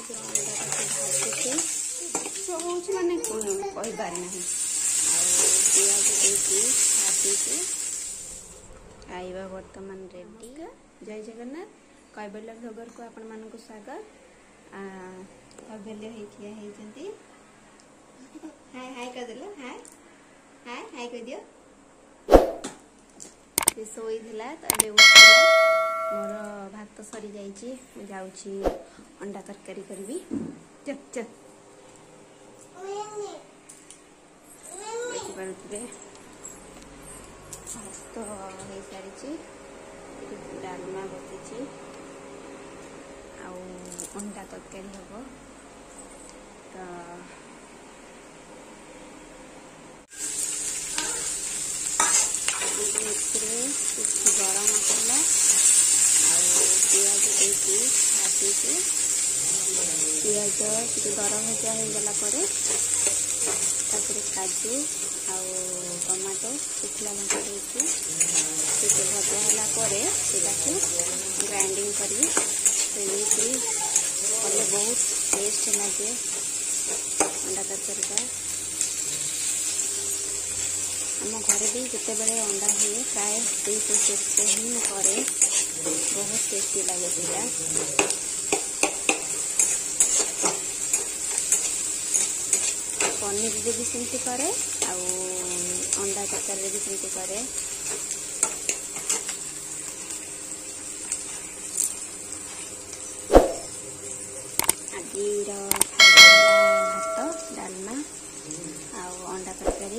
हूँ माने कहीपर ना पिज भाजी खाइबा बर्तमान रेडी। जय जगन्नाथ कैबल्य ब्लॉगर को आपण मानक स्वागत। कैबल्य होती हाय हाय कर देलो हाय हाय हाय कह दियो। से सोई थिला तबे उठला मोर भात सरी जाइए मु जाउची अंडा तरकारी करबी। चल चल देखिए भात हो सारी डालमा बसी अंडा तरकारी हम तो गरम मसला पिज देती भाजी पिज टे गरम भजा हो गला काजू टमाटो शुखला लंका देती भजा है ग्राइंडिंग करी कले बहुत टेस्ट लगे अंडा तरकारी। आम घरे भी जिते बड़े अंडा हुए प्राय प्रोसेस से ही करे बहुत टेस्टी लगे सीटा। पनीर भी सेमती करे अंडा तरकारी भी सेमती करे। आज भात डालमा अंडा तरकारी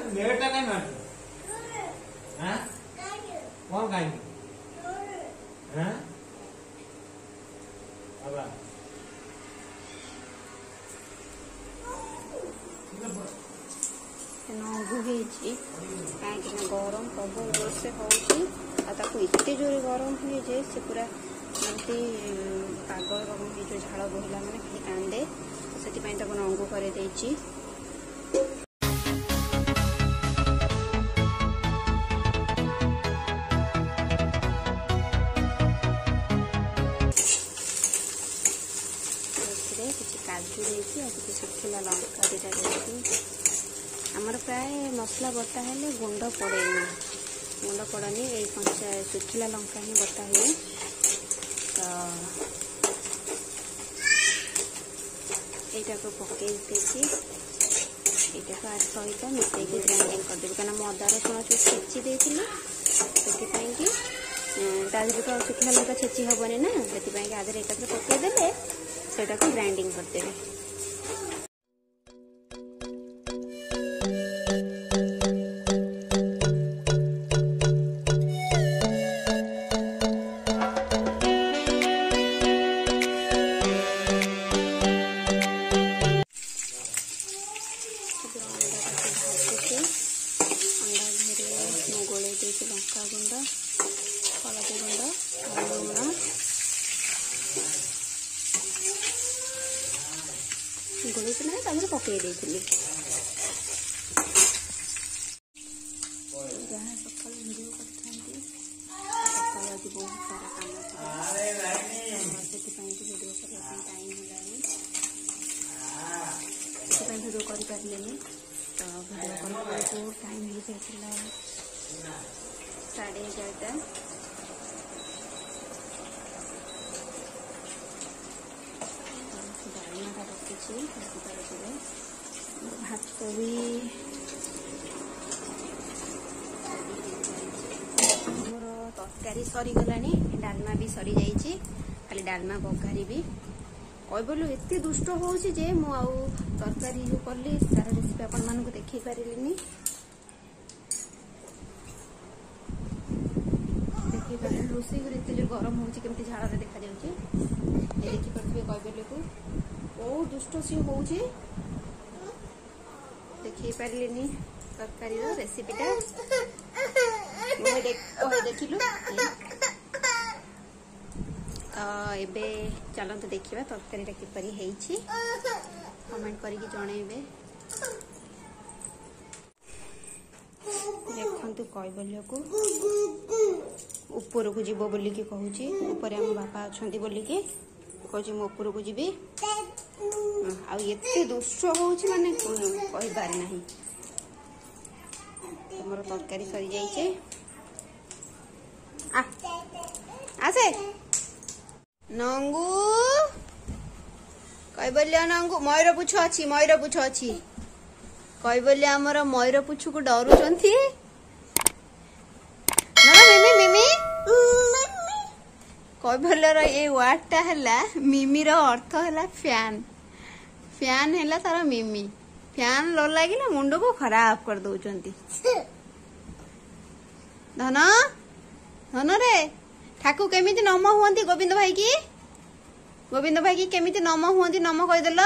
कहीं गरम प्रबल जोर से होते जोर गरम हुए जे से पूरा एमती पागल रकम जो झाड़ बहला मैंने खाली कांदे से नंगू कर काजू देती शुखिला लंका दीटा देती। आमर प्राय मसला बटा है गुंड पड़ेनी गुंड पड़नी ये कंचा शुखिला लंका ही बटा हुए तो यहाँ को पकई देती यहाँ आज सहित मिसेक ग्राइंडिंग करदेवी क्या अदा रसुण छेची देती से तो शुखिला लंका छेची हेनी ना से आधे एक पकईदे से ग्राइंडिंग करदेवे। लंका गुंड हलदी गुंड लुण गोल पकई देती जहाँ सकाल भिडियो करते सकाल आज बहुत सारा काम से भिडियो करने टाइम है भिडियो कर पारे तो भिडियो कर टाइम हो जाता 11:30 डालमाटा रखी भात भी मोर तरकारी सरीगला डालमा भी सरी जाइए खाली डालमा बघारी भी कैबल्य एत दुष्ट हो तरकारी जो कली तार रेसिपी आपण मानक देखी पारे रोषे एत जो गरम होमती झाड़ देखा देखिपे कैबल्य को बहुत दुष्ट सी हो देखी पारे तरकारी रेसिपीटा देखिलु तो एबे चलते देखा तरकारीटा किपरि हेइछि कमेंट करके जणेबे। देखंतु कैबल्य को ऊपर को जीव बोलिकी कहूँ ऊपर आम बापा अच्छा बोलिकी कौची मो ऊपर को जीवी आते दुष्ट होउछि माने कहि पारे नाही। मोर तरकारी सरी जाइछे आसे नंगू कहि बोलिया नंगू मयूर पुछ अछि कहि बोलिया हमर मयूर पुछ को डरुचंती ना मिमी मिमी कहि बोलर ए वर्ड टा हला मिमी रो अर्थ हला फैन फैन हला तार मिमी फैन लो लागिला मुंड को खराब कर दउचंती। धन धन रे ठाकू केमिति नम हुअंती गोविंद भाई की केमिति नम हुअंती नम कहि देलो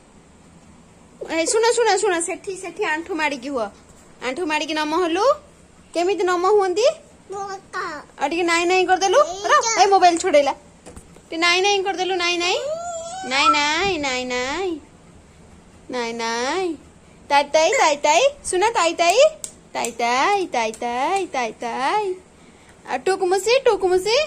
ए सुना सुना सुना सेठी सेठी आंठू माडी की हुआ आंठू माडी की नम हलु केमिति नम हुअंती अटी नाई नाई कर देलु ए मोबाइल छोड़ेला ती नाई नाई कर देलु नाई नाई नाई नाई नाई नाई नाई नाई ताई ताई ताई ताई सुना ताई ताई ताई ताई ताई ताई ताई ताई टुकमुसी टुकमुसी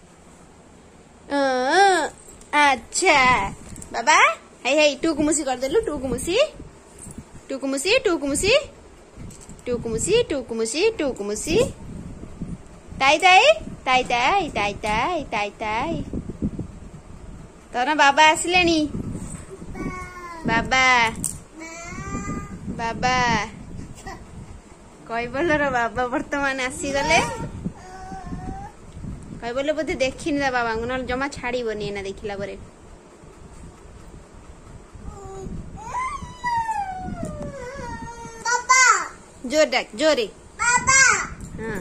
अच्छा बाबा हाय हाय टुकमुसी कर देलु टुकमुसी टुकमुसी टुकमुसी टुकमुसी टुकमुसी टुकमुसी ताई ताई ताई ताई ताई ताई ताई ताई तोर बाबा आसिलेनी बाबा बाबा कहि बोलर बाबा वर्तमान आसी गले कहि बोले बोधे देखिनी ता बाबा न जमा छाड़ीबनी ना देखिला परे जोर डाक जोरे बाबा हां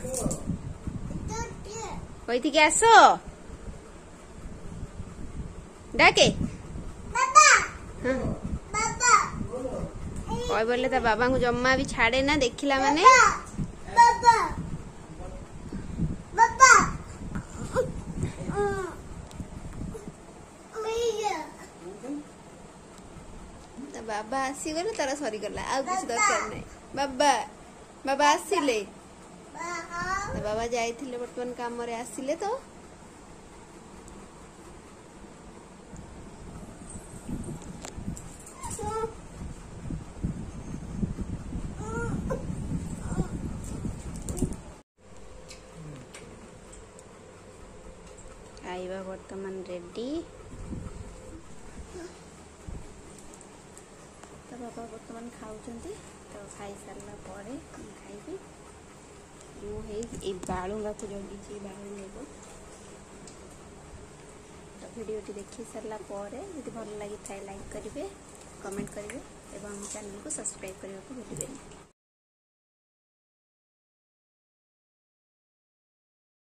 कहि थी के आसो डाके बाबा हां बाबा कहि बोले ता बाबा को जम्मा भी छाड़े ना देखिला माने बाबा बाबा बाबा आसी गले तारा सरी गला आ किछ दरकार नै बाबा बाबा आसिले बाबा जाइथिले वर्तमान काम रे आसिले तो खाइबा वर्तमान रेडी तो बाबा वर्तमान खाऊचंती तो खाई सारला परे खाइबी मु हे ए बाळुंगा को जगी बाळुंगा को तो वीडियो टी देखि सारला परे यदि भल लागि थाए लाइक करिवे कमेंट करिवे एवं चैनल को सब्सक्राइब करबा को भूलिबेनी।